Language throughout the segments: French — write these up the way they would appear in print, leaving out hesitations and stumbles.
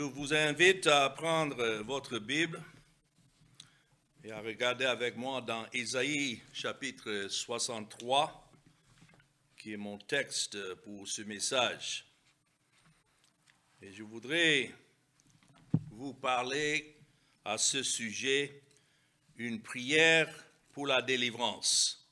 Je vous invite à prendre votre Bible et à regarder avec moi dans Ésaïe chapitre 63, qui est mon texte pour ce message. Et je voudrais vous parler à ce sujet, une prière pour la délivrance.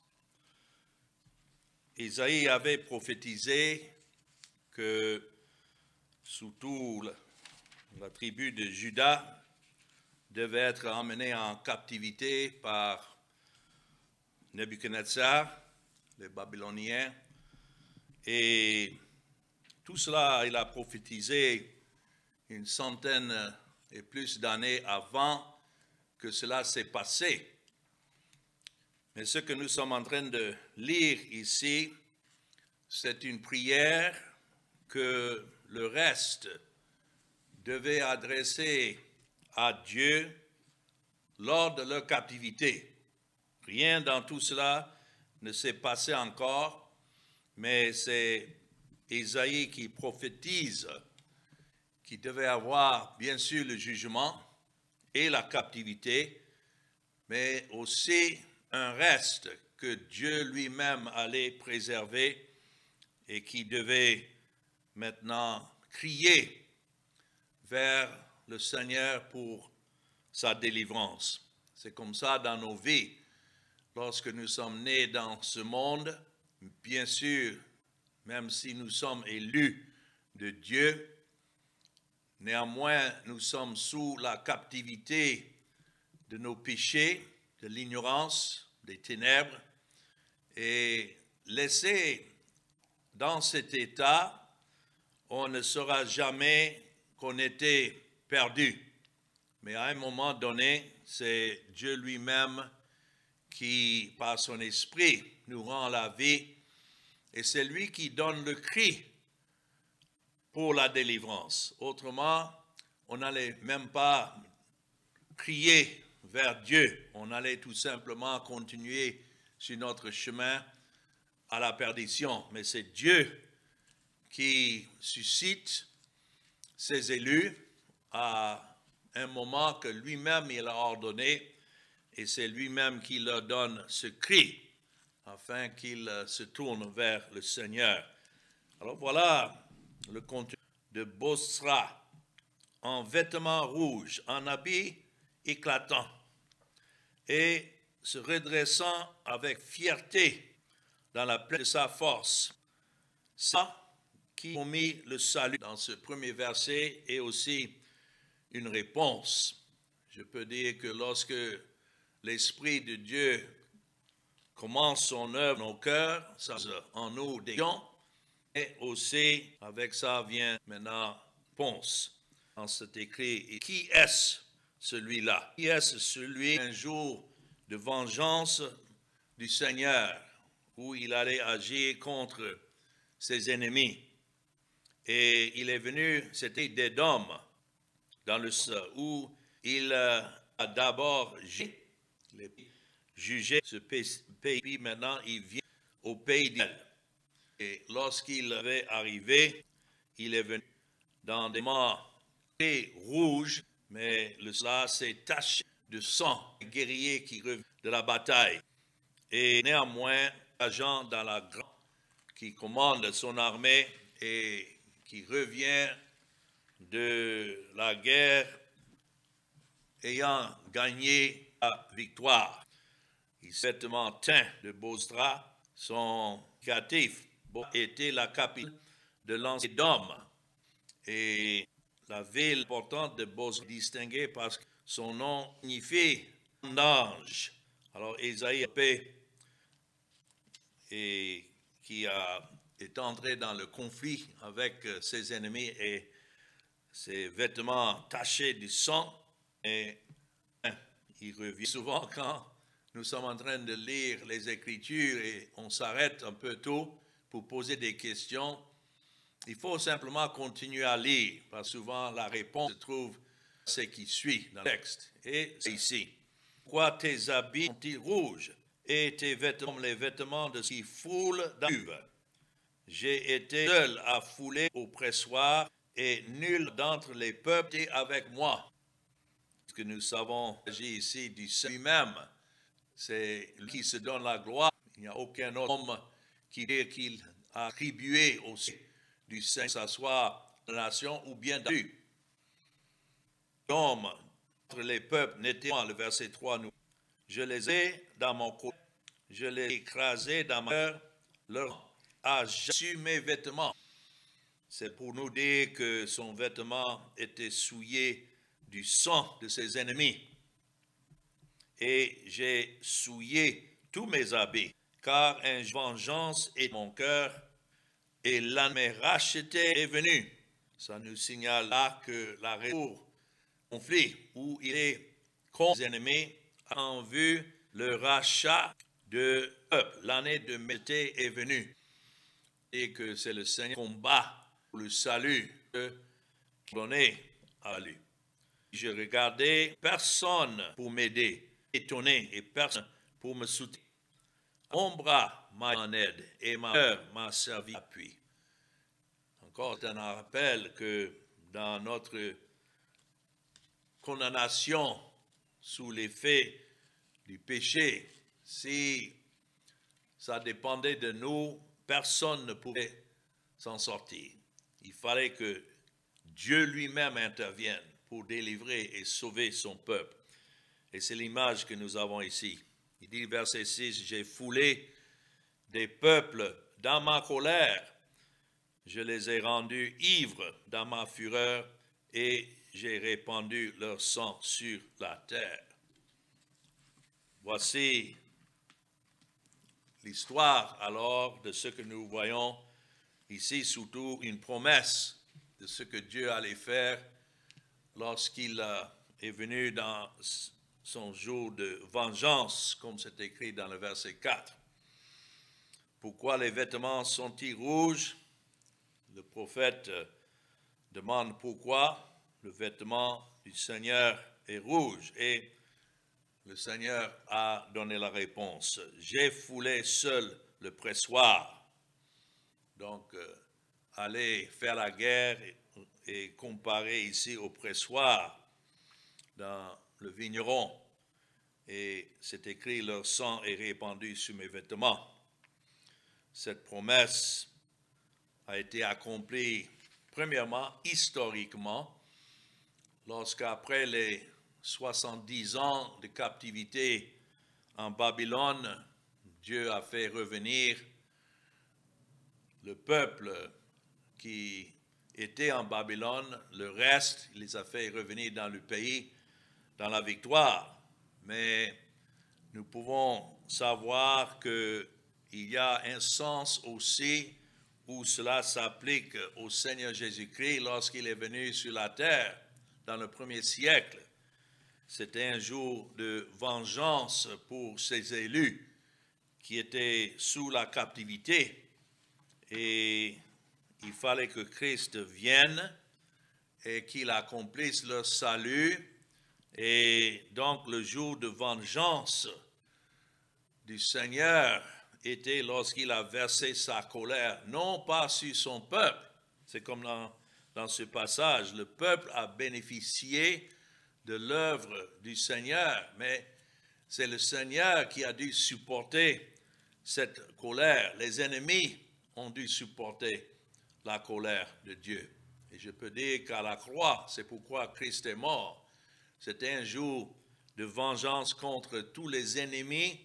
Ésaïe avait prophétisé que surtout la tribu de Juda devait être emmenée en captivité par Nebuchadnezzar, les Babyloniens. Et tout cela, il a prophétisé une centaine et plus d'années avant que cela s'est passé. Mais ce que nous sommes en train de lire ici, c'est une prière que le reste devait adresser à Dieu lors de leur captivité. Rien dans tout cela ne s'est passé encore, mais c'est Ésaïe qui prophétise qu'il devait avoir bien sûr le jugement et la captivité, mais aussi un reste que Dieu lui-même allait préserver et qui devait maintenant crier vers le Seigneur pour sa délivrance. C'est comme ça dans nos vies. Lorsque nous sommes nés dans ce monde, bien sûr, même si nous sommes élus de Dieu, néanmoins, nous sommes sous la captivité de nos péchés, de l'ignorance, des ténèbres, et laissés dans cet état, on ne saura jamais qu'on était perdu. Mais à un moment donné, c'est Dieu lui-même qui, par son esprit, nous rend la vie, et c'est lui qui donne le cri pour la délivrance. Autrement, on n'allait même pas crier vers Dieu, on allait tout simplement continuer sur notre chemin à la perdition. Mais c'est Dieu qui suscite ses élus à un moment que lui-même il a ordonné, et c'est lui-même qui leur donne ce cri afin qu'ils se tournent vers le Seigneur. Alors voilà le contenu de Bosra, en vêtements rouges, en habit éclatant, et se redressant avec fierté dans la plaie de sa force. Ça qui ont mis le salut dans ce premier verset et aussi une réponse. Je peux dire que lorsque l'Esprit de Dieu commence son œuvre dans nos cœurs, ça en nous des gens, et aussi avec ça vient maintenant réponse. Dans cet écrit, et qui est-ce celui-là? Qui est-ce celui un jour de vengeance du Seigneur où il allait agir contre ses ennemis? Et il est venu, c'était d'Édom, dans le où il a d'abord jugé ce pays. Maintenant, il vient au pays d'Israël. Et lorsqu'il avait arrivé, il est venu dans des morts rouges, mais cela s'est taché de sang, les guerriers qui reviennent de la bataille. Et néanmoins, agent dans la grande qui commande son armée et qui revient de la guerre ayant gagné la victoire. Il vêtements teints de Bosra, son captif était la capitale de l'ancien Édom. Et la ville importante de Bosra distinguée parce que son nom signifie ange. Alors Ésaïe et qui est entré dans le conflit avec ses ennemis et ses vêtements tachés de sang, et il revient souvent quand nous sommes en train de lire les Écritures et on s'arrête un peu tôt pour poser des questions. Il faut simplement continuer à lire, parce que souvent la réponse se trouve ce qui suit dans le texte. Et c'est ici. Pourquoi tes habits sont-ils rouges et tes vêtements les vêtements de ceux qui foulent dans l'uve? J'ai été seul à fouler au pressoir et nul d'entre les peuples est avec moi. Ce que nous savons ici du Seigneur lui-même, c'est lui qui se donne la gloire. Il n'y a aucun autre homme qui dit qu'il a attribué aussi du Seigneur, que ce soit la nation ou bien d'Alu. L'homme entre les peuples n'était pas, le verset 3 nous. Je les ai dans mon côté, je les ai écrasés dans ma cœur, leur a su mes vêtements. C'est pour nous dire que son vêtement était souillé du sang de ses ennemis. Et j'ai souillé tous mes habits, car une vengeance est mon cœur, et l'un de mes rachetés est venu. Ça nous signale là que la raison conflit où il est contre les ennemis a en vue le rachat de peuple. L'année de Mété est venue et que c'est le Seigneur qui combat pour le salut qui donnait à lui. Je regardais personne pour m'aider, étonné, et personne pour me soutenir. Mon bras m'a en aide et ma cœur m'a servi d'appui. Encore un rappel que dans notre condamnation sous l'effet du péché, si ça dépendait de nous, personne ne pouvait s'en sortir. Il fallait que Dieu lui-même intervienne pour délivrer et sauver son peuple. Et c'est l'image que nous avons ici. Il dit, verset 6, « J'ai foulé des peuples dans ma colère, je les ai rendus ivres dans ma fureur, et j'ai répandu leur sang sur la terre. » Voici l'histoire alors de ce que nous voyons ici, surtout une promesse de ce que Dieu allait faire lorsqu'il est venu dans son jour de vengeance, comme c'est écrit dans le verset 4. Pourquoi les vêtements sont-ils rouges? Le prophète demande pourquoi le vêtement du Seigneur est rouge. Et le Seigneur a donné la réponse. J'ai foulé seul le pressoir. Donc, aller faire la guerre et comparer ici au pressoir dans le vigneron. Et c'est écrit, leur sang est répandu sur mes vêtements. Cette promesse a été accomplie, premièrement, historiquement, lorsqu'après les 70 ans de captivité en Babylone, Dieu a fait revenir le peuple qui était en Babylone, le reste, il les a fait revenir dans le pays, dans la victoire. Mais nous pouvons savoir qu'il y a un sens aussi où cela s'applique au Seigneur Jésus-Christ lorsqu'il est venu sur la terre dans le premier siècle. C'était un jour de vengeance pour ses élus qui étaient sous la captivité. Et il fallait que Christ vienne et qu'il accomplisse leur salut. Et donc le jour de vengeance du Seigneur était lorsqu'il a versé sa colère, non pas sur son peuple. C'est comme dans ce passage, le peuple a bénéficié de l'œuvre du Seigneur, mais c'est le Seigneur qui a dû supporter cette colère. Les ennemis ont dû supporter la colère de Dieu. Et je peux dire qu'à la croix, c'est pourquoi Christ est mort. C'était un jour de vengeance contre tous les ennemis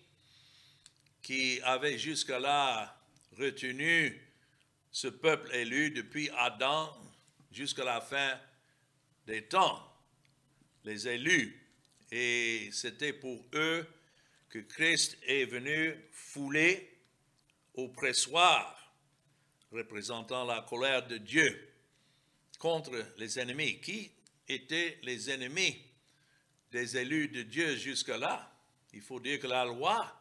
qui avaient jusque-là retenu ce peuple élu depuis Adam jusqu'à la fin des temps, les élus. Et c'était pour eux que Christ est venu fouler au pressoir, représentant la colère de Dieu contre les ennemis. Qui étaient les ennemis des élus de Dieu jusque-là? Il faut dire que la loi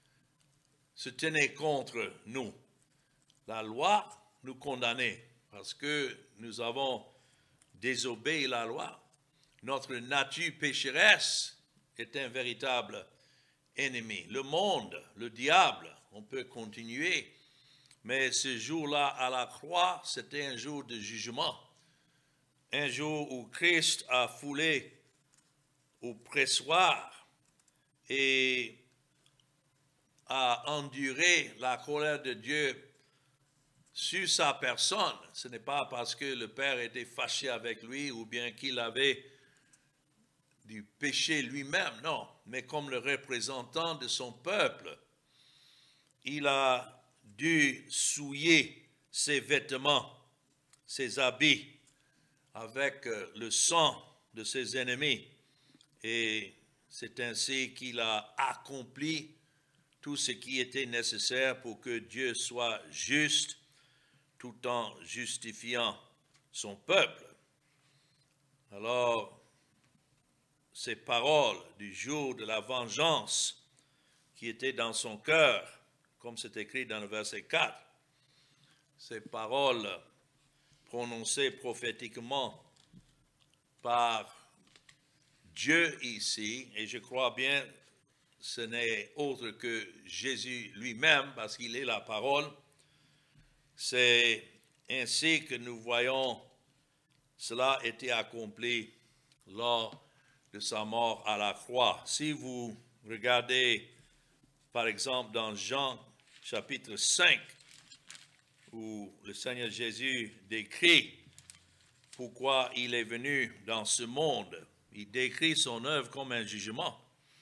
se tenait contre nous. La loi nous condamnait parce que nous avons désobéi la loi. Notre nature pécheresse est un véritable ennemi. Le monde, le diable, on peut continuer, mais ce jour-là à la croix, c'était un jour de jugement. un jour où Christ a foulé au pressoir et a enduré la colère de Dieu sur sa personne. Ce n'est pas parce que le Père était fâché avec lui ou bien qu'il avait du péché lui-même, non, mais comme le représentant de son peuple, il a dû souiller ses vêtements, ses habits, avec le sang de ses ennemis. Et c'est ainsi qu'il a accompli tout ce qui était nécessaire pour que Dieu soit juste, tout en justifiant son peuple. Alors, ces paroles du jour de la vengeance qui étaient dans son cœur, comme c'est écrit dans le verset 4, ces paroles prononcées prophétiquement par Dieu ici, et je crois bien ce n'est autre que Jésus lui-même, parce qu'il est la parole, c'est ainsi que nous voyons cela été accompli lors de sa mort à la croix. Si vous regardez, par exemple, dans Jean chapitre 5, où le Seigneur Jésus décrit pourquoi il est venu dans ce monde, il décrit son œuvre comme un jugement.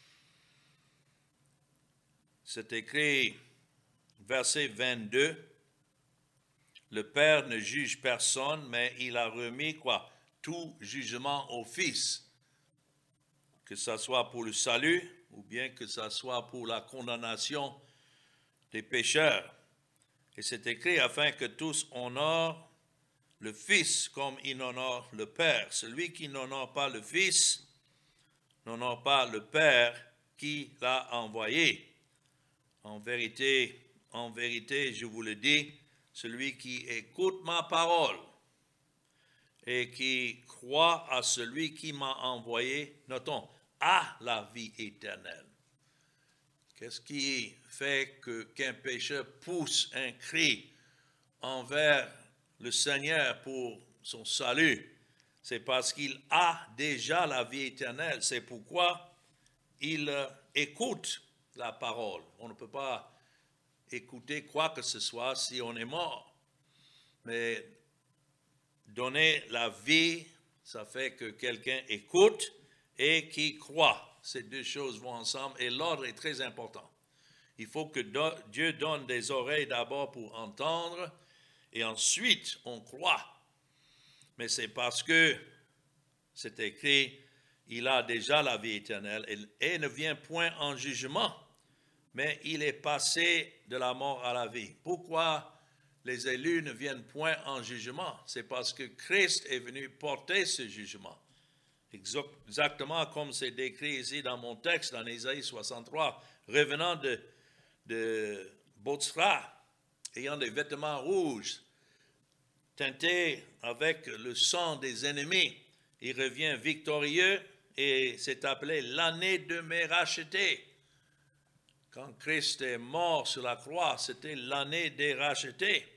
C'est écrit, verset 22, le Père ne juge personne, mais il a remis quoi? Tout jugement au Fils, que ce soit pour le salut ou bien que ce soit pour la condamnation des pécheurs. Et c'est écrit afin que tous honorent le Fils comme il honore le Père. Celui qui n'honore pas le Fils n'honore pas le Père qui l'a envoyé. En vérité, je vous le dis, celui qui écoute ma parole et qui croit à celui qui m'a envoyé, notons, a la vie éternelle. Qu'est-ce qui fait qu'un pécheur pousse un cri envers le Seigneur pour son salut? C'est parce qu'il a déjà la vie éternelle. C'est pourquoi il écoute la parole. On ne peut pas écouter quoi que ce soit si on est mort. Mais donner la vie, ça fait que quelqu'un écoute et qui croit. Ces deux choses vont ensemble et l'ordre est très important. Il faut que Dieu donne des oreilles d'abord pour entendre et ensuite on croit. Mais c'est parce que c'est écrit, il a déjà la vie éternelle et ne vient point en jugement, mais il est passé de la mort à la vie. Pourquoi les élus ne viennent point en jugement? C'est parce que Christ est venu porter ce jugement. Exactement comme c'est décrit ici dans mon texte, dans Ésaïe 63, revenant de Botsra, ayant des vêtements rouges, teintés avec le sang des ennemis. Il revient victorieux et c'est appelé l'année de mes rachetés. Quand Christ est mort sur la croix, c'était l'année des rachetés.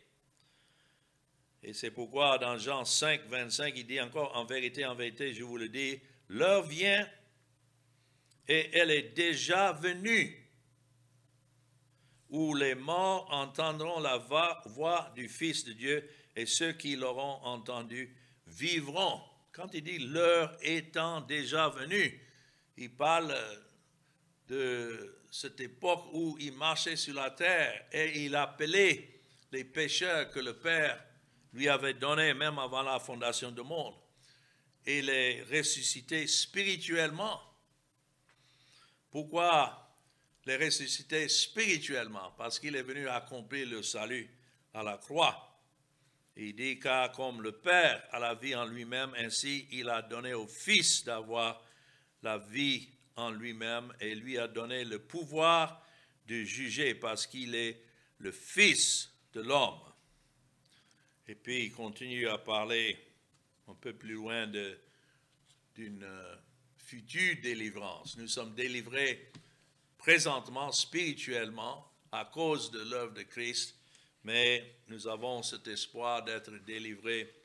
Et c'est pourquoi dans Jean 5, 25, il dit encore, en vérité, je vous le dis, l'heure vient et elle est déjà venue où les morts entendront la voix du Fils de Dieu et ceux qui l'auront entendu vivront. Quand il dit l'heure étant déjà venue, il parle de cette époque où il marchait sur la terre et il appelait les pécheurs que le Père lui avait donnés même avant la fondation du monde et les ressusciter spirituellement. Pourquoi les ressusciter spirituellement? Parce qu'il est venu accomplir le salut à la croix. Il dit, car comme le Père a la vie en lui-même, ainsi il a donné au Fils d'avoir la vie en lui-même et lui a donné le pouvoir de juger parce qu'il est le Fils de l'homme. Et puis il continue à parler un peu plus loin d'une future délivrance. Nous sommes délivrés présentement, spirituellement, à cause de l'œuvre de Christ, mais nous avons cet espoir d'être délivrés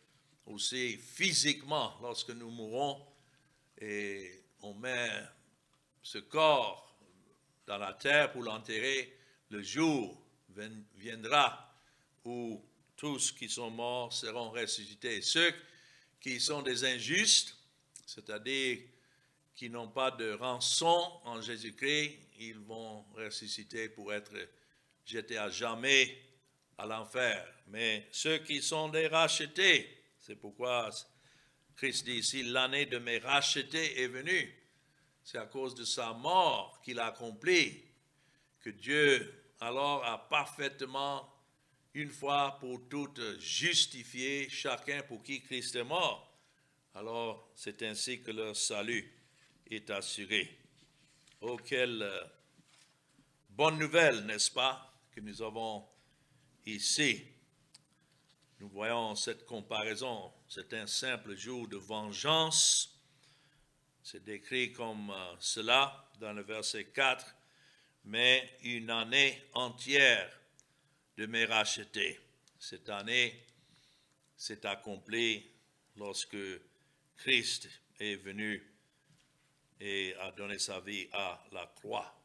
aussi physiquement lorsque nous mourrons et on met ce corps dans la terre pour l'enterrer. Le jour viendra où tous qui sont morts seront ressuscités. Ceux qui sont des injustes, c'est-à-dire qui n'ont pas de rançon en Jésus-Christ, ils vont ressusciter pour être jetés à jamais à l'enfer. Mais ceux qui sont des rachetés, c'est pourquoi Christ dit ici, l'année de mes rachetés est venue. C'est à cause de sa mort qu'il a accompli que Dieu alors a parfaitement, une fois pour toutes, justifié chacun pour qui Christ est mort. Alors, c'est ainsi que leur salut est assuré. Oh, quelle bonne nouvelle, n'est-ce pas, que nous avons ici. Nous voyons cette comparaison. C'est un simple jour de vengeance. C'est décrit comme cela dans le verset 4. Mais une année entière de me racheter. Cette année s'est accomplie lorsque Christ est venu et a donné sa vie à la croix.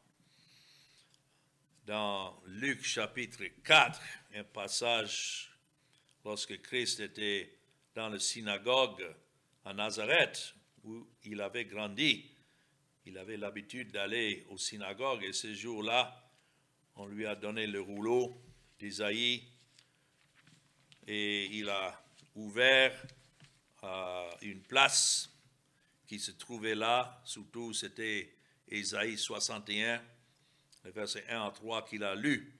Dans Luc chapitre 4, un passage lorsque Christ était dans la synagogue à Nazareth, où il avait grandi. Il avait l'habitude d'aller aux synagogues et ce jour-là, on lui a donné le rouleau d'Ésaïe et il a ouvert une place qui se trouvait là, surtout c'était Ésaïe 61, le verset 1 à 3 qu'il a lu.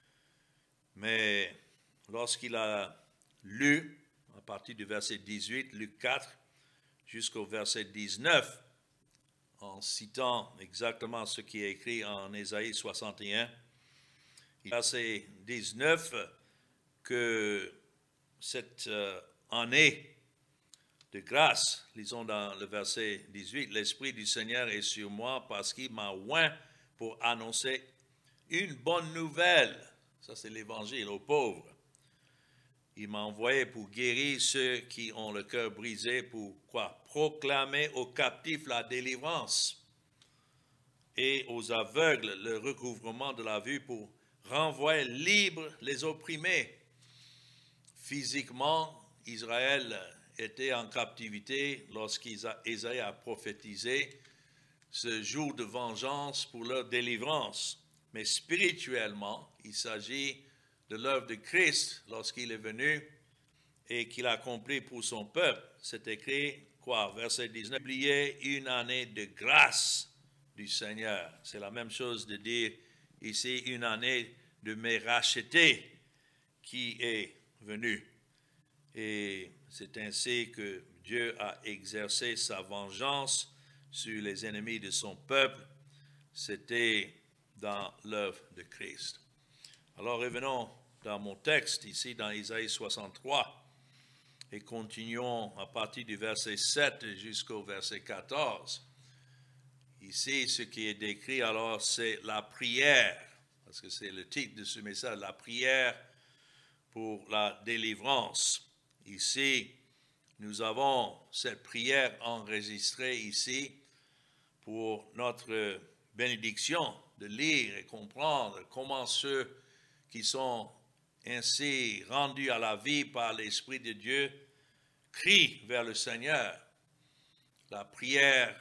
Mais lorsqu'il a lu, à partir du verset 18, Luc 4, jusqu'au verset 19, en citant exactement ce qui est écrit en Ésaïe 61, verset 19, que cette année de grâce, lisons dans le verset 18, « L'Esprit du Seigneur est sur moi parce qu'il m'a oint pour annoncer une bonne nouvelle. » Ça, c'est l'Évangile aux pauvres. Il m'a envoyé pour guérir ceux qui ont le cœur brisé, pour quoi? Proclamer aux captifs la délivrance et aux aveugles le recouvrement de la vue, pour renvoyer libres les opprimés. Physiquement, Israël était en captivité lorsqu'Ésaïe a prophétisé ce jour de vengeance pour leur délivrance. Mais spirituellement, il s'agit de l'œuvre de Christ lorsqu'il est venu et qu'il a accompli pour son peuple. C'est écrit, quoi? Verset 19, « Oubliez une année de grâce du Seigneur. » C'est la même chose de dire ici une année de me racheter qui est venue. Et c'est ainsi que Dieu a exercé sa vengeance sur les ennemis de son peuple. C'était dans l'œuvre de Christ. Alors revenons dans mon texte ici dans Isaïe 63 et continuons à partir du verset 7 jusqu'au verset 14. Ici, ce qui est décrit alors, c'est la prière, parce que c'est le titre de ce message, la prière pour la délivrance. Ici, nous avons cette prière enregistrée ici pour notre bénédiction, de lire et comprendre comment ceux qui sont ainsi rendus à la vie par l'Esprit de Dieu crient vers le Seigneur. La prière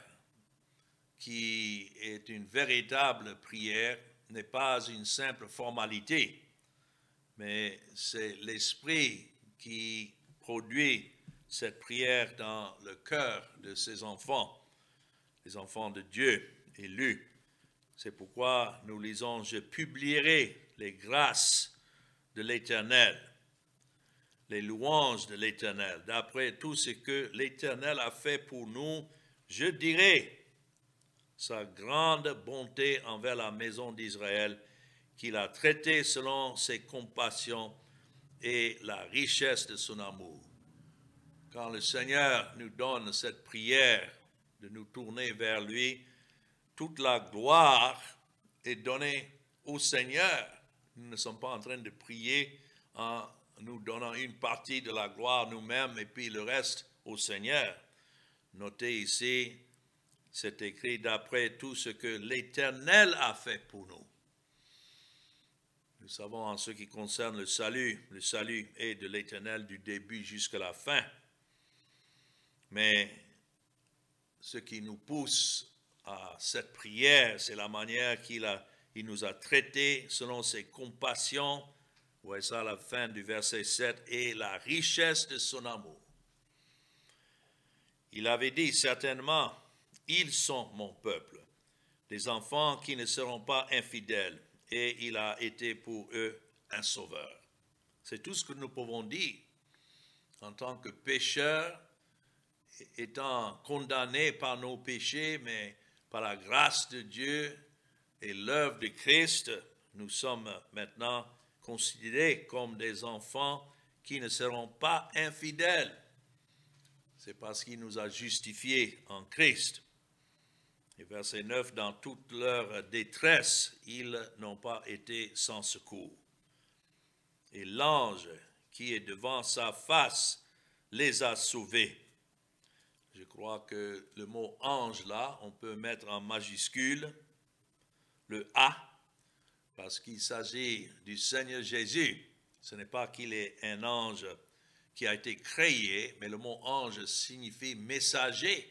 qui est une véritable prière n'est pas une simple formalité, mais c'est l'Esprit qui produit cette prière dans le cœur de ses enfants, les enfants de Dieu élus. C'est pourquoi nous lisons « Je publierai les grâces de l'Éternel, les louanges de l'Éternel. D'après tout ce que l'Éternel a fait pour nous, je dirai sa grande bonté envers la maison d'Israël, qu'il a traité selon ses compassions et la richesse de son amour. » Quand le Seigneur nous donne cette prière de nous tourner vers lui, toute la gloire est donnée au Seigneur. Nous ne sommes pas en train de prier en nous donnant une partie de la gloire nous-mêmes et puis le reste au Seigneur. Notez ici, c'est écrit d'après tout ce que l'Éternel a fait pour nous. Nous savons en ce qui concerne le salut est de l'Éternel du début jusqu'à la fin. Mais ce qui nous pousse à cette prière, c'est la manière qu'il nous a traités selon ses compassions. Vous voyez ça à la fin du verset 7, et la richesse de son amour. Il avait dit certainement, ils sont mon peuple, des enfants qui ne seront pas infidèles, et il a été pour eux un sauveur. C'est tout ce que nous pouvons dire en tant que pécheurs, étant condamnés par nos péchés, mais par la grâce de Dieu et l'œuvre de Christ, nous sommes maintenant considérés comme des enfants qui ne seront pas infidèles. C'est parce qu'il nous a justifiés en Christ. Et verset 9, dans toute leur détresse, ils n'ont pas été sans secours. Et l'ange qui est devant sa face les a sauvés. Je crois que le mot ange là, on peut mettre en majuscule le A, parce qu'il s'agit du Seigneur Jésus. Ce n'est pas qu'il est un ange qui a été créé, mais le mot ange signifie messager.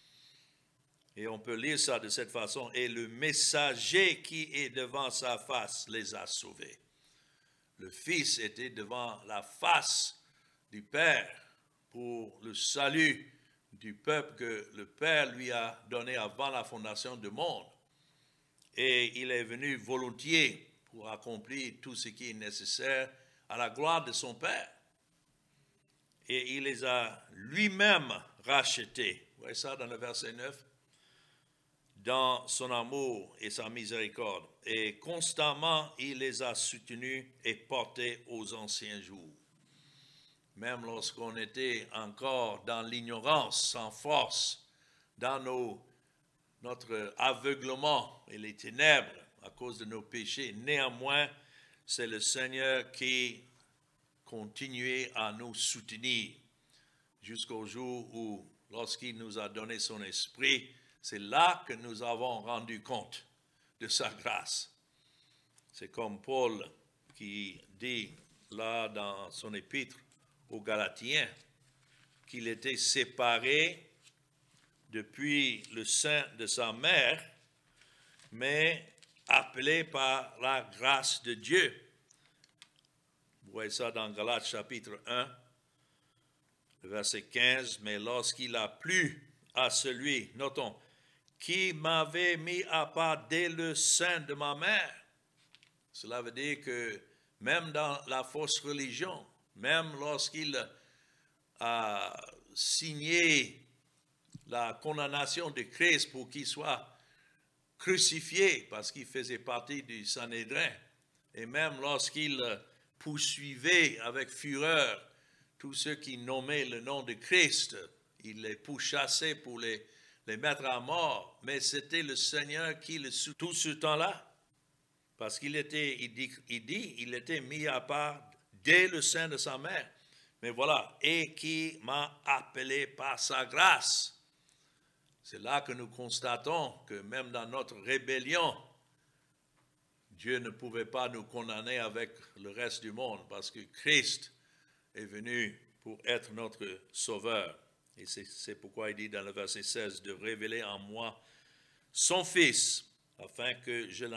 Et on peut lire ça de cette façon. Et le messager qui est devant sa face les a sauvés. Le Fils était devant la face du Père pour le salut du peuple que le Père lui a donné avant la fondation du monde. Et il est venu volontiers pour accomplir tout ce qui est nécessaire à la gloire de son Père. Et il les a lui-même rachetés. Vous voyez ça dans le verset 9? Dans son amour et sa miséricorde. Et constamment, il les a soutenus et portés aux anciens jours. Même lorsqu'on était encore dans l'ignorance, sans force, dans notre aveuglement et les ténèbres à cause de nos péchés, néanmoins, c'est le Seigneur qui continuait à nous soutenir jusqu'au jour où, lorsqu'il nous a donné son esprit, c'est là que nous avons rendu compte de sa grâce. C'est comme Paul qui dit là dans son épître aux Galatiens qu'il était séparé depuis le sein de sa mère, mais appelé par la grâce de Dieu. Vous voyez ça dans Galates chapitre 1, verset 15, mais lorsqu'il a plu à celui, notons, qui m'avait mis à part dès le sein de ma mère. Cela veut dire que même dans la fausse religion, même lorsqu'il a signé la condamnation de Christ pour qu'il soit crucifié parce qu'il faisait partie du Sanhédrin, et même lorsqu'il poursuivait avec fureur tous ceux qui nommaient le nom de Christ, il les pourchassait pour les mettre à mort, mais c'était le Seigneur qui le soutenait tout ce temps-là, parce qu'il était, il était mis à part dès le sein de sa mère, mais voilà, et qui m'a appelé par sa grâce. C'est là que nous constatons que même dans notre rébellion, Dieu ne pouvait pas nous condamner avec le reste du monde, parce que Christ est venu pour être notre sauveur. Et c'est pourquoi il dit dans le verset 16, de révéler en moi son Fils, afin que je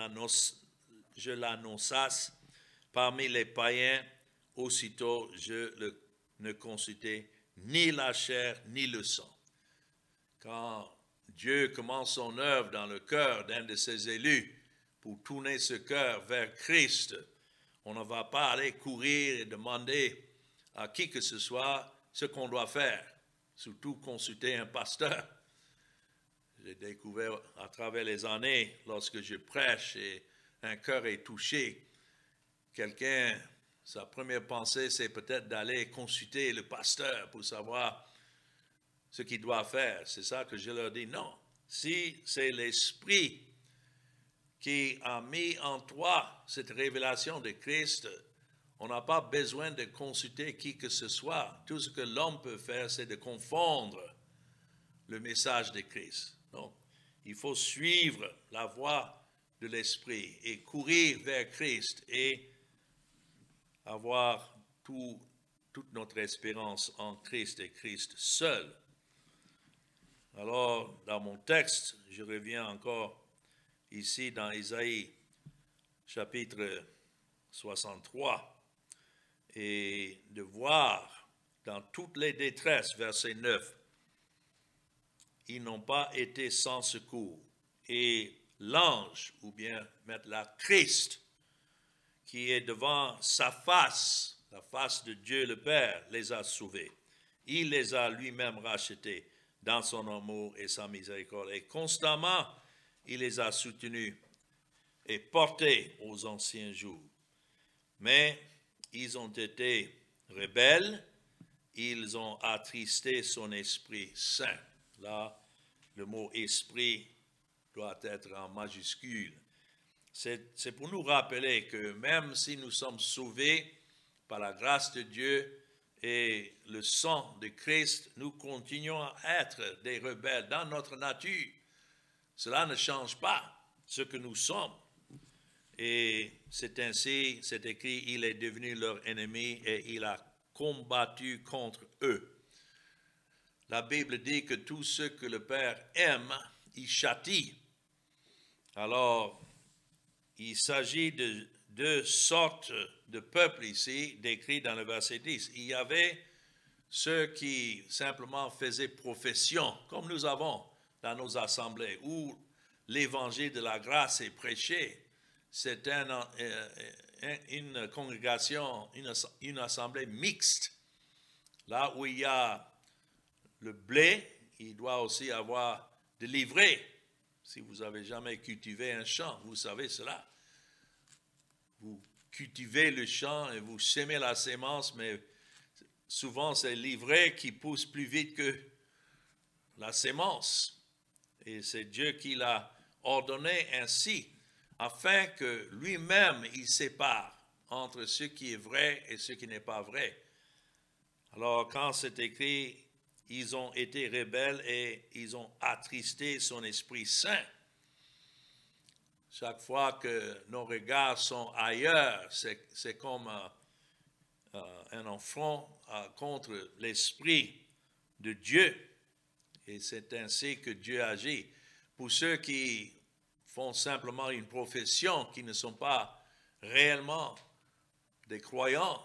l'annonçasse parmi les païens. Aussitôt, je ne consultais ni la chair ni le sang. Quand Dieu commence son œuvre dans le cœur d'un de ses élus pour tourner ce cœur vers Christ, on ne va pas aller courir et demander à qui que ce soit ce qu'on doit faire. Surtout consulter un pasteur. J'ai découvert à travers les années, lorsque je prêche et un cœur est touché, quelqu'un, sa première pensée, c'est peut-être d'aller consulter le pasteur pour savoir ce qu'il doit faire. C'est ça que je leur dis. Non, si c'est l'Esprit qui a mis en toi cette révélation de Christ, On n'a pas besoin de consulter qui que ce soit. Tout ce que l'homme peut faire, c'est de confondre le message de Christ. Donc, il faut suivre la voie de l'Esprit et courir vers Christ et avoir toute notre espérance en Christ et Christ seul. Alors, dans mon texte, je reviens encore ici dans Isaïe chapitre 63 et de voir dans toutes les détresses, verset 9, ils n'ont pas été sans secours. Et l'ange, ou bien mettre la Christ, qui est devant sa face, la face de Dieu le Père, les a sauvés. Il les a lui-même rachetés dans son amour et sa miséricorde. Et constamment, il les a soutenus et portés aux anciens jours. Mais ils ont été rebelles, ils ont attristé son Esprit Saint. Là, le mot esprit doit être en majuscule. C'est pour nous rappeler que même si nous sommes sauvés par la grâce de Dieu et le sang de Christ, nous continuons à être des rebelles dans notre nature. Cela ne change pas ce que nous sommes. Et c'est ainsi, c'est écrit, il est devenu leur ennemi et il a combattu contre eux. La Bible dit que tout ce que le Père aime, il châtie. Alors, il s'agit de deux sortes de peuples ici, décrits dans le verset 10. Il y avait ceux qui simplement faisaient profession, comme nous avons dans nos assemblées, où l'évangile de la grâce est prêché. C'est une congrégation, une assemblée mixte, là où il y a le blé, il doit aussi avoir de l'ivraie. Si vous n'avez jamais cultivé un champ, vous savez cela. Vous cultivez le champ et vous semez la sémence, mais souvent c'est l'ivraie qui pousse plus vite que la sémence. Et c'est Dieu qui l'a ordonné ainsi, afin que lui-même il sépare entre ce qui est vrai et ce qui n'est pas vrai. Alors quand c'est écrit, ils ont été rebelles et ils ont attristé son Esprit Saint. Chaque fois que nos regards sont ailleurs, c'est comme un affront contre l'Esprit de Dieu. Et c'est ainsi que Dieu agit. Pour ceux qui font simplement une profession, qui ne sont pas réellement des croyants,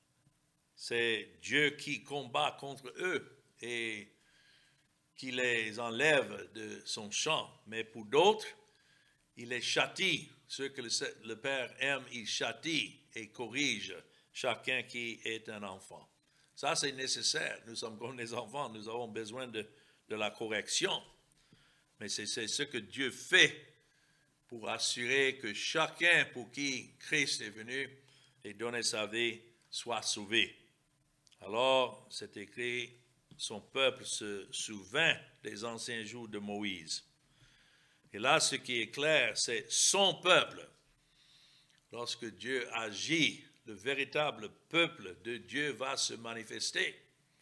c'est Dieu qui combat contre eux et qui les enlève de son champ. Mais pour d'autres, il les châtie. Ceux que le Père aime, il châtie et corrige chacun qui est un enfant. Ça, c'est nécessaire. Nous sommes comme des enfants, nous avons besoin de la correction. Mais c'est ce que Dieu fait pour assurer que chacun pour qui Christ est venu et donné sa vie soit sauvé. Alors, c'est écrit, son peuple se souvint des anciens jours de Moïse. Et là, ce qui est clair, c'est son peuple. Lorsque Dieu agit, le véritable peuple de Dieu va se manifester.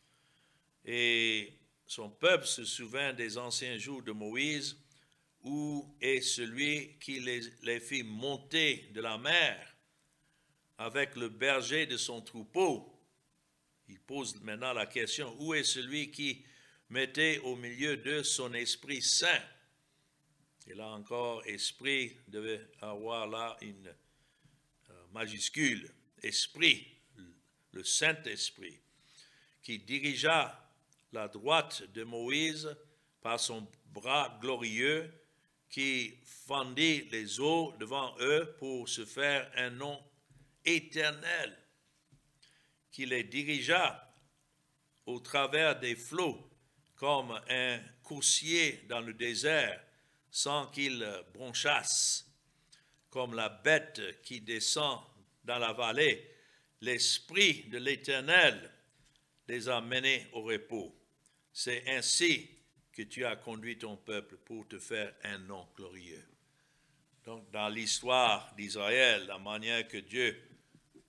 Et son peuple se souvint des anciens jours de Moïse, où est celui qui les fit monter de la mer avec le berger de son troupeau. Il pose maintenant la question, où est celui qui mettait au milieu d'eux son Esprit Saint? Et là encore, esprit devait avoir là une majuscule, esprit, le Saint-Esprit, qui dirigea la droite de Moïse par son bras glorieux, qui fendit les eaux devant eux pour se faire un nom éternel, qui les dirigea au travers des flots comme un coursier dans le désert, sans qu'ils bronchassent, comme la bête qui descend dans la vallée. L'Esprit de l'Éternel les a menés au repos. C'est ainsi que tu as conduit ton peuple pour te faire un nom glorieux. Donc, dans l'histoire d'Israël, la manière que Dieu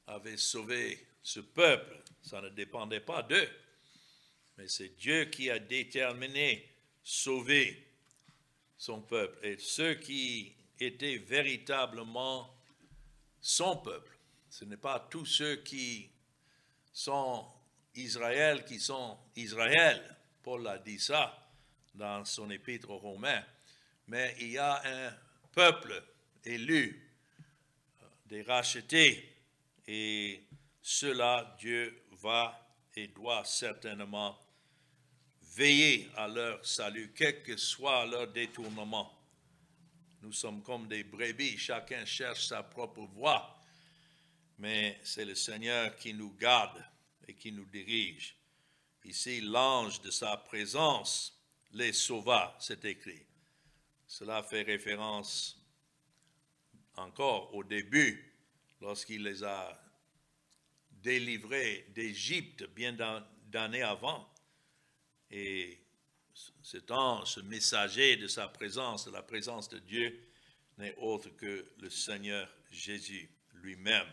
avait sauvé ce peuple. Ça ne dépendait pas d'eux. Mais c'est Dieu qui a déterminé sauver son peuple. Et ceux qui étaient véritablement son peuple. Ce n'est pas tous ceux qui sont Israël qui sont Israël. Paul a dit ça dans son épître aux Romains. Mais il y a un peuple élu, des rachetés, et ceux-là, Dieu va et doit certainement veiller à leur salut, quel que soit leur détournement. Nous sommes comme des brebis, chacun cherche sa propre voie, mais c'est le Seigneur qui nous garde et qui nous dirige. Ici, l'ange de sa présence les sauva, c'est écrit. Cela fait référence encore au début, lorsqu'il les a délivrés d'Égypte bien d'années avant. Et cet ange, ce messager de sa présence, de la présence de Dieu, n'est autre que le Seigneur Jésus lui-même.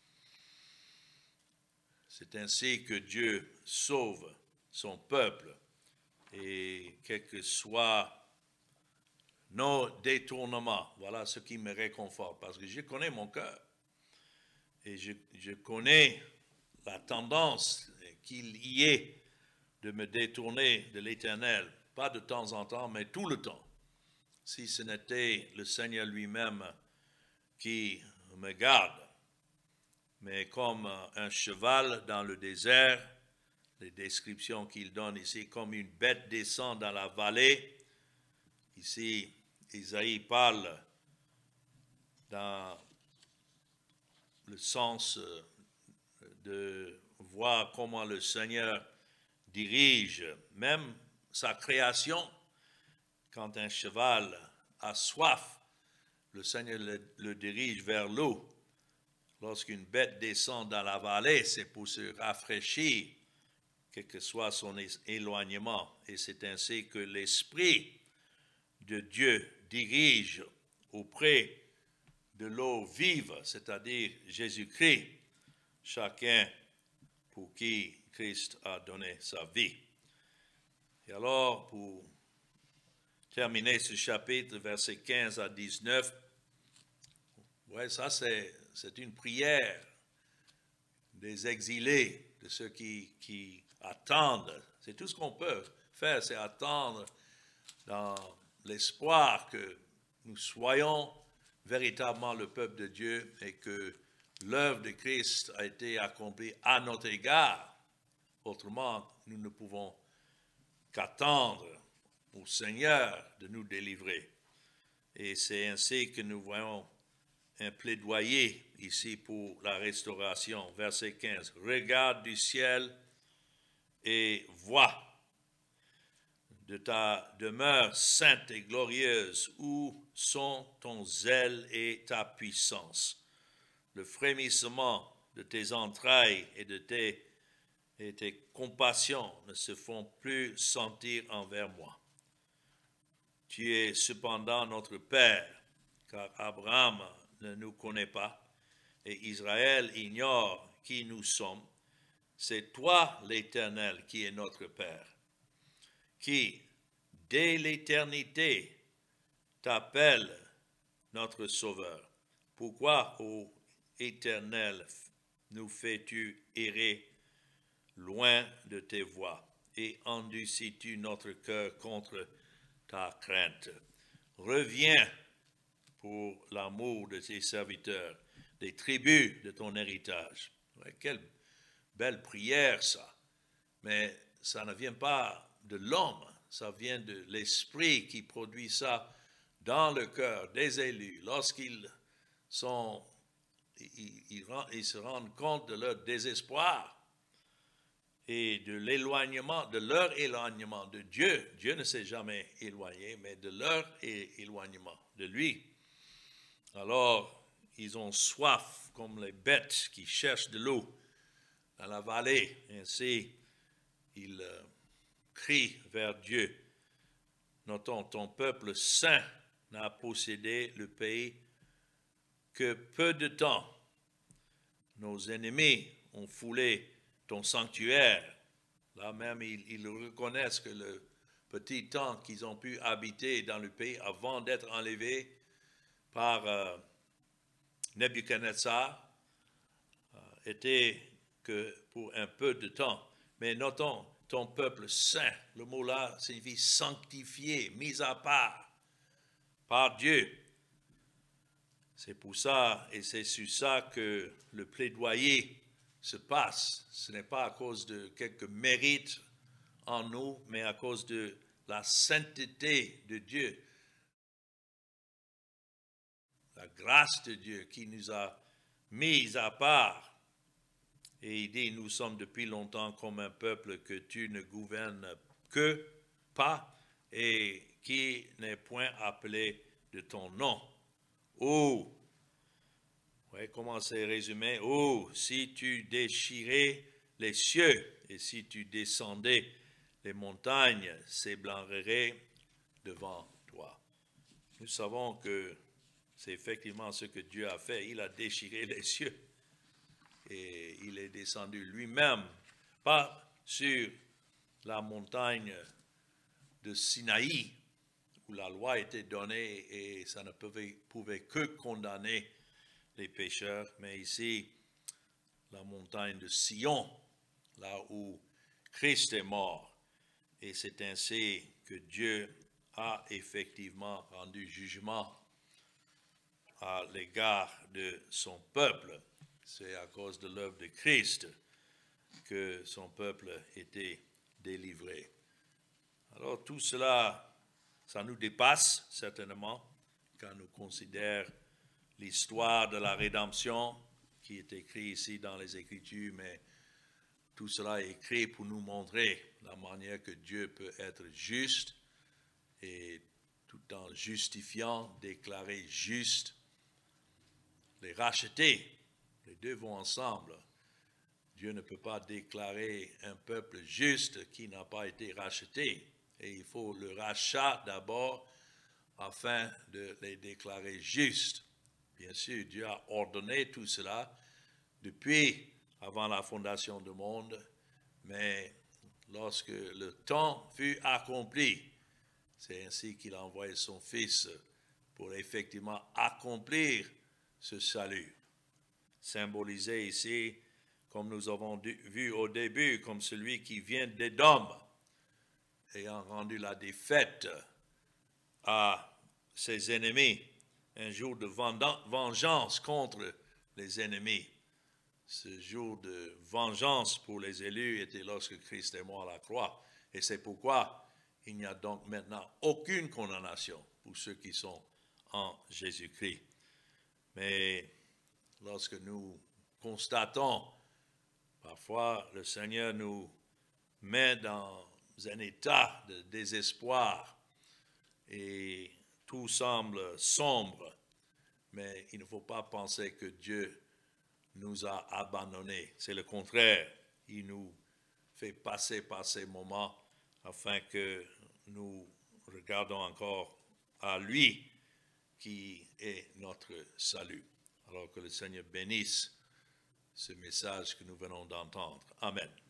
C'est ainsi que Dieu sauve son peuple, et quel que soit nos détournements, voilà ce qui me réconforte, parce que je connais mon cœur, et je connais la tendance qu'il y ait de me détourner de l'Éternel, pas de temps en temps, mais tout le temps. Si ce n'était le Seigneur lui-même qui me garde, mais comme un cheval dans le désert, les descriptions qu'il donne ici, comme une bête descend dans la vallée. Ici, Isaïe parle dans le sens de voir comment le Seigneur dirige même sa création. Quand un cheval a soif, le Seigneur le dirige vers l'eau. Lorsqu'une bête descend dans la vallée, c'est pour se rafraîchir, quel que soit son éloignement. Et c'est ainsi que l'Esprit de Dieu dirige auprès de l'eau vive, c'est-à-dire Jésus-Christ, chacun pour qui Christ a donné sa vie. Et alors, pour terminer ce chapitre, versets 15 à 19, ouais, ça c'est une prière des exilés, de ceux qui attendent. C'est tout ce qu'on peut faire, c'est attendre dans l'espoir que nous soyons véritablement le peuple de Dieu et que l'œuvre de Christ a été accomplie à notre égard. Autrement, nous ne pouvons qu'attendre au Seigneur de nous délivrer. Et c'est ainsi que nous voyons un plaidoyer ici pour la restauration. Verset 15. Regarde du ciel et vois de ta demeure sainte et glorieuse où sont ton zèle et ta puissance. Le frémissement de tes entrailles et tes compassions ne se font plus sentir envers moi. Tu es cependant notre Père, car Abraham ne nous connaît pas, et Israël ignore qui nous sommes. C'est toi, l'Éternel, qui est notre Père, qui, dès l'éternité, t'appelle notre Sauveur. Pourquoi, ô Éternel, nous fais-tu errer loin de tes voies et endurcis-tu notre cœur contre ta crainte? Reviens pour l'amour de tes serviteurs, des tribus de ton héritage. Ouais, quelle belle prière ça! Mais ça ne vient pas de l'homme, ça vient de l'Esprit qui produit ça dans le cœur des élus. Lorsqu'ils ils se rendent compte de leur désespoir et de l'éloignement, de leur éloignement de Dieu. Dieu ne s'est jamais éloigné, mais de leur éloignement de lui. Alors, ils ont soif comme les bêtes qui cherchent de l'eau dans la vallée. Ainsi, ils crient vers Dieu. Notons, ton peuple saint n'a possédé le pays que peu de temps. nos ennemis ont foulé ton sanctuaire. Là même, ils reconnaissent que le petit temps qu'ils ont pu habiter dans le pays avant d'être enlevés par Nebuchadnezzar était que pour un peu de temps. Mais notons, ton peuple saint, le mot là signifie sanctifié, mis à part par Dieu. C'est pour ça et c'est sur ça que le plaidoyer se passe. Ce n'est pas à cause de quelques mérites en nous, mais à cause de la sainteté de Dieu, la grâce de Dieu qui nous a mis à part. Et il dit, nous sommes depuis longtemps comme un peuple que tu ne gouvernes que pas et qui n'est point appelé de ton nom. Oh, ouais, comment c'est résumé? Oh, si tu déchirais les cieux et si tu descendais les montagnes, s'éblancheraient devant toi. Nous savons que c'est effectivement ce que Dieu a fait. Il a déchiré les cieux et il est descendu lui-même, pas sur la montagne de Sinaï, où la loi était donnée et ça ne pouvait que condamner les pécheurs, mais ici, la montagne de Sion, là où Christ est mort. Et c'est ainsi que Dieu a effectivement rendu jugement à l'égard de son peuple. C'est à cause de l'œuvre de Christ que son peuple était délivré. Alors tout cela, ça nous dépasse certainement quand nous considérons l'histoire de la rédemption qui est écrite ici dans les Écritures, mais tout cela est écrit pour nous montrer la manière que Dieu peut être juste et tout en justifiant, déclarer juste, les racheter. Les deux vont ensemble. Dieu ne peut pas déclarer un peuple juste qui n'a pas été racheté. Et il faut le rachat d'abord afin de les déclarer justes. Bien sûr, Dieu a ordonné tout cela depuis avant la fondation du monde, mais lorsque le temps fut accompli, c'est ainsi qu'il a envoyé son Fils pour effectivement accomplir ce salut, symbolisé ici, comme nous avons vu au début, comme celui qui vient d'Édom, ayant rendu la défaite à ses ennemis, un jour de vengeance contre les ennemis. Ce jour de vengeance pour les élus était lorsque Christ est mort à la croix. Et c'est pourquoi il n'y a donc maintenant aucune condamnation pour ceux qui sont en Jésus-Christ. Mais lorsque nous constatons, parfois le Seigneur nous met dans un état de désespoir et tout semble sombre, mais il ne faut pas penser que Dieu nous a abandonnés. C'est le contraire. Il nous fait passer par ces moments afin que nous regardons encore à lui qui est notre salut. Alors que le Seigneur bénisse ce message que nous venons d'entendre. Amen.